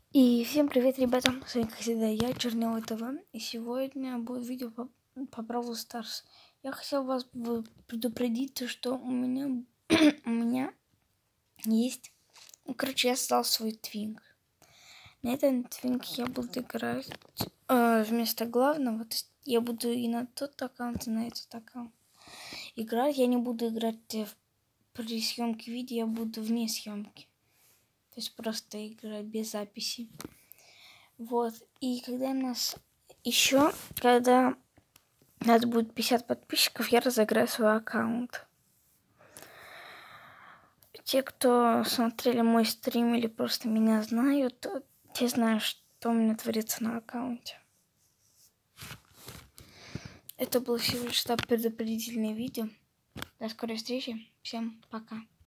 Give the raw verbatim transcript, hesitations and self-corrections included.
И всем привет, ребята, с вами, как всегда, я, Чернёвый ТВ, и сегодня будет видео по, по Бравл Старс. Я хотел вас предупредить, что у меня, у меня есть, ну, короче, я создал свой твинк. На этом твинк я буду играть э, вместо главного, то есть я буду и на тот аккаунт, и на этот аккаунт играть. Я не буду играть в, при съемке видео, я буду вне съемки. То есть просто играть без записи. Вот. И когда у нас еще, когда у нас будет пятьдесят подписчиков, я разыграю свой аккаунт. Те, кто смотрели мой стрим или просто меня знают, те знают, что у меня творится на аккаунте. Это было всего лишь предупредительное видео. До скорой встречи. Всем пока.